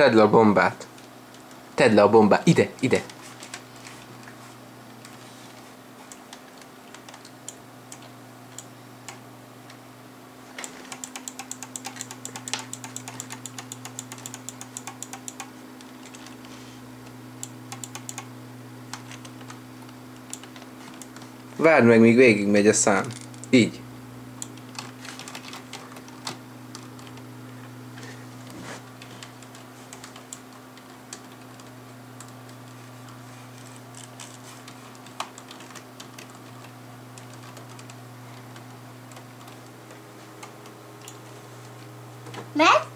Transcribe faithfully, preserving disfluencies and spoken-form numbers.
Tedd le a bombát. Tedd le a bombát. Ide, ide. Várd meg, míg végig megy a szám. Így. Mert